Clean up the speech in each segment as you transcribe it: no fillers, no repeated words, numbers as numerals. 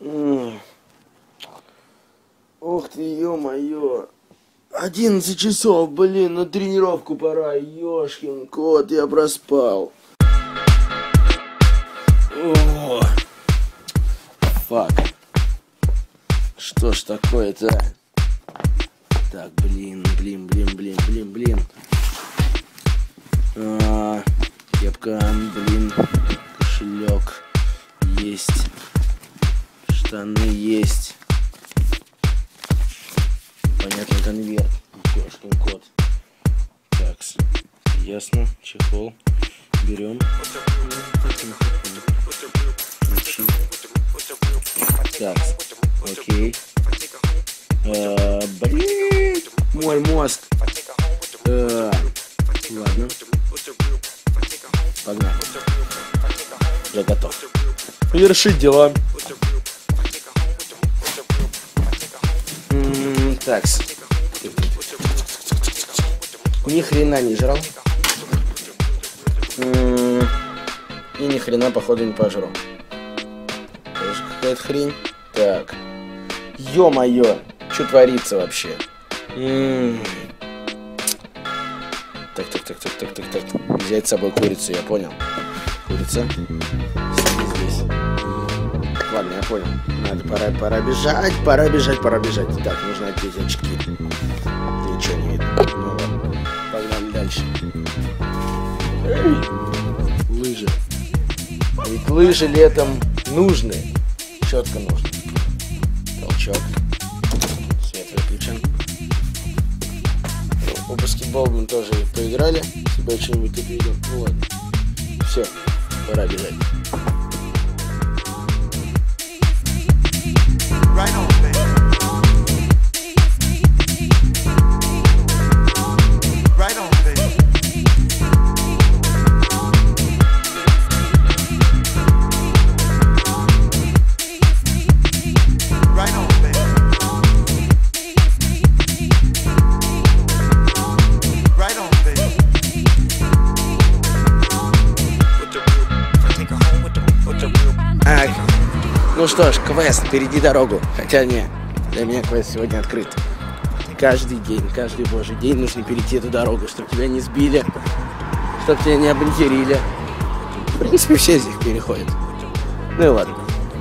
Ух ты, ё-моё. 11 часов, блин, на тренировку пора. Ёшкин кот, я проспал. О, фак. Что ж такое-то? Так, блин. Кепка, блин. Кошелек есть. Штаны есть. Понятный конверт. Ёшкин кот. Так, ясно. Чехол. Берем. Ключи. Так, окей. Блин, мой мозг. Ладно. Погнали. Я готов. Вершить дела. Такс. Ни хрена не жрал. И ни хрена, походу, не пожрал. Тоже какая-то хрень. Так. Ё-моё. Что творится вообще? Так. Взять с собой курицу, я понял. Курица. Здесь. Ладно, я понял. Надо, пора бежать. Так, нужно одеть очки. Ничего не видно. Ну ладно. Погнали дальше. Эй! Лыжи. Ведь лыжи летом нужны. Четко нужны. Толчок. Свет выключен. По баскетболу мы тоже поиграли. Себя что-нибудь тут видел. Ну ладно. Все, пора бежать. Right on, baby. Right on, baby. Right on, baby. Right on, baby. Ах. Ну что ж, квест, перейди дорогу. Хотя не, для меня квест сегодня открыт. Каждый день, каждый божий день нужно перейти эту дорогу, чтобы тебя не сбили, чтобы тебя не обматерили. В принципе, все здесь переходят. Ну и ладно.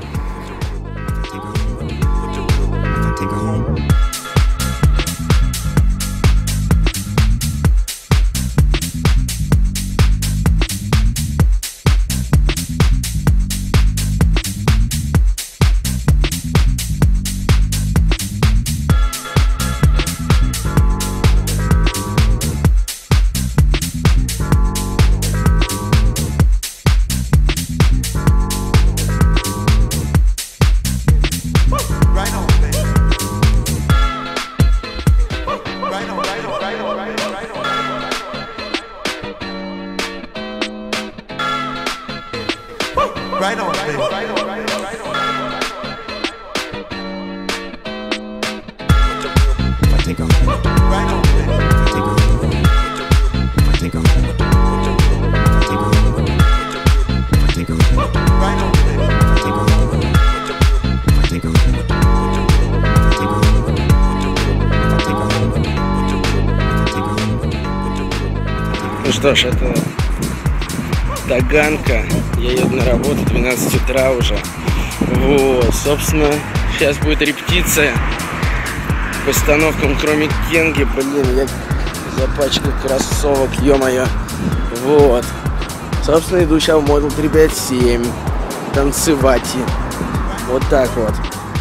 Right on, baby. Ну что ж, это Таганка. Я еду на работу, 12 утра уже. Вот, собственно, сейчас будет репетиция по остановкам, кроме Кенги. Блин, я запачкал кроссовок, ё-моё. Вот. Собственно, иду сейчас в Model 357. Танцевать. Вот так вот.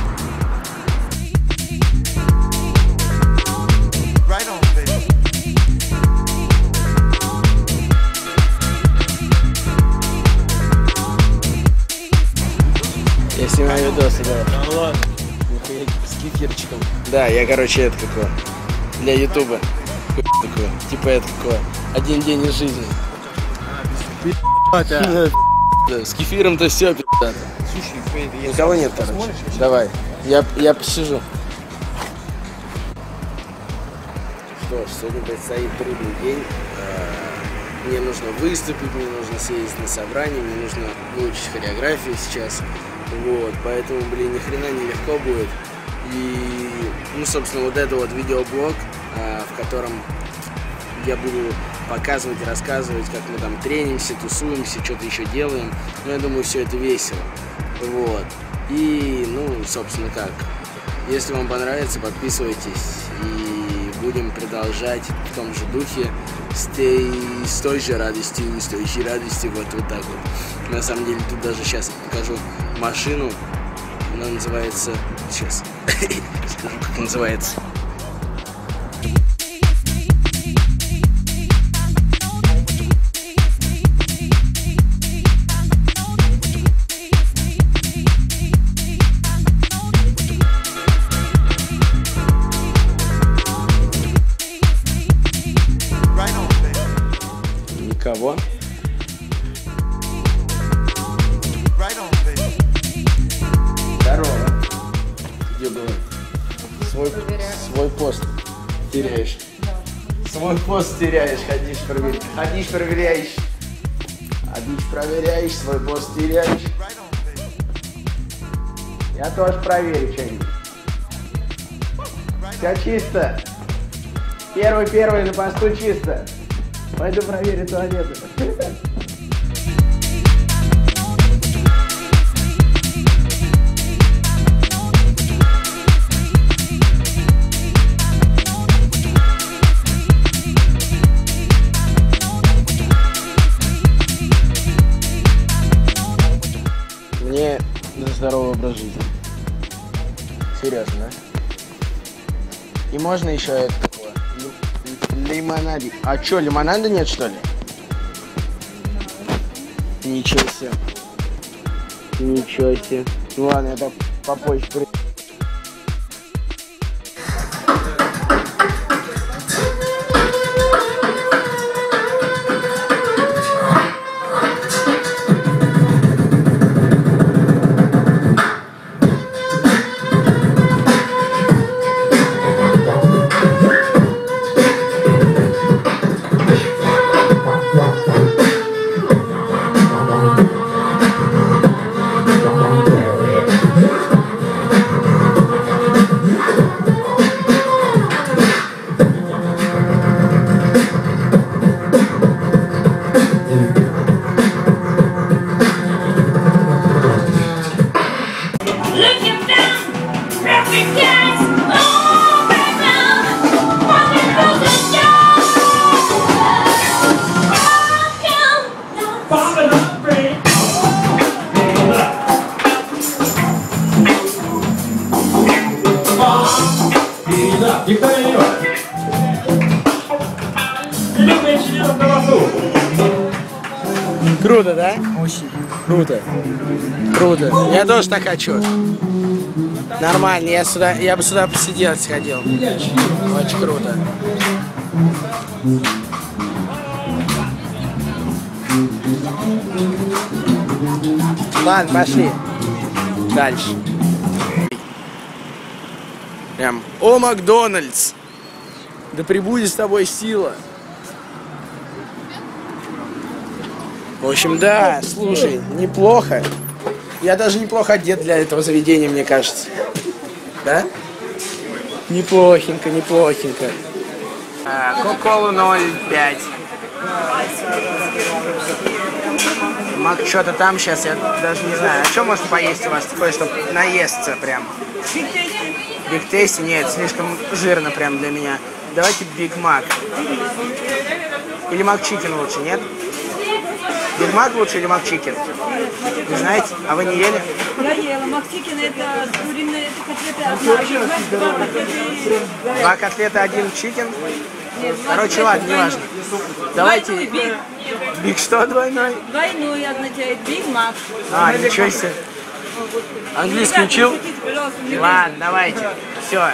Я снимаю видосы, да. Да ладно. С кефирчиком. Да, я, короче, это какое. Для ютуба. Такое. Типа это какое. Один день из жизни. Да, с кефиром-то все пи***то. Слушай, Никого нет, короче. Давай. Я посижу. Что ж, сегодня предстоит трудный день. Мне нужно выступить, мне нужно съездить на собрание, мне нужно выучить хореографию сейчас. Вот, поэтому, блин, ни хрена не легко будет. И, ну, собственно, вот это вот видеоблог, в котором я буду показывать и рассказывать, как мы там тренимся, тусуемся, что-то еще делаем. Но я думаю, все это весело. Вот. И, ну, собственно, как. Если вам понравится, подписывайтесь. И будем продолжать в том же духе, с той же радостью, вот так вот. На самом деле, тут даже сейчас покажу машину. Она называется... Сейчас скажу, как называется. Никого. Здорово. Где было? Свой пост теряешь. Свой пост теряешь, ходишь, проверяешь. Ходишь, проверяешь, свой пост теряешь. Я тоже проверю что-нибудь. Все чисто. Первый на посту чисто. Пойду проверю туалеты. Мне за здоровый образ жизни. Серьезно, да? И можно еще это такое? Лимонади. А чё, лимонада нет, что ли? Ничего себе. Ничего себе. Ну ладно, это попозже. Круто, да? Очень. Круто. Круто. Я тоже так хочу. Нормально. Я бы сюда посидел, сходил. Очень круто. Ладно, пошли. Дальше. Прям. О, Макдональдс! Да пребудет с тобой сила. В общем, да, слушай, неплохо. Я даже неплохо одет для этого заведения, мне кажется. Да? Неплохенько, неплохенько. Кока-колу 0,5. Мак, что-то там сейчас, я даже не знаю. А что можно поесть у вас такое, чтобы наесться прям? Биг Тейсти? Нет, слишком жирно прям для меня. Давайте Биг Мак. Или Мак Чикен лучше, нет? Биг Мак лучше или Мак Чикен? Не знаете? А вы не ели? Я ела. Мак Чикен это куриные котлеты, Два котлета, один чикен? Короче, ладно, не важно. Давайте... Биг что двойной? Двойной означает Биг Мак. А, ничего себе. Английский учил? Ладно, давайте. Все.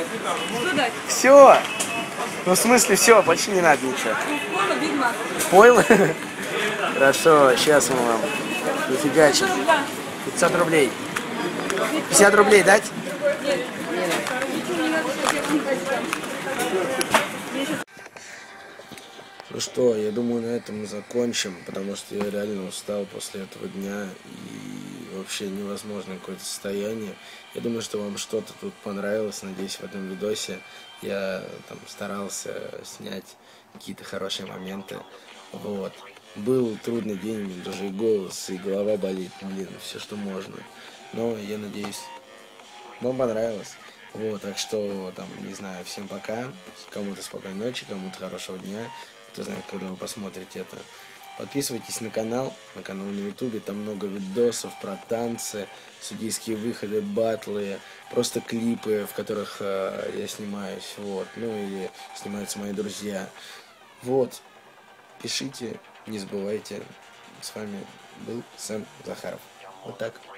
Все. Ну, в смысле, все, больше не надо ничего. Биг Мак. Понял? Хорошо, сейчас мы вам нафигачим. 500 рублей. 50 рублей дать? Ну что, я думаю, на этом мы закончим, потому что я реально устал после этого дня. И, в вообще невозможное какое-то состояние. Я думаю, что вам что-то тут понравилось. Надеюсь, в этом видосе я там старался снять какие-то хорошие моменты. Вот. Был трудный день, у меня даже и голос, и голова болит, блин, все, что можно. Но я надеюсь, вам понравилось. Вот, так что, там, не знаю, всем пока. Кому-то спокойной ночи, кому-то хорошего дня. Кто знает, когда вы посмотрите это. Подписывайтесь на канал на ютубе. Там много видосов про танцы, судейские выходы, батлы, просто клипы, в которых я снимаюсь. Вот, ну или снимаются мои друзья. Вот, пишите, не забывайте. С вами был Сэм Захаров. Вот так.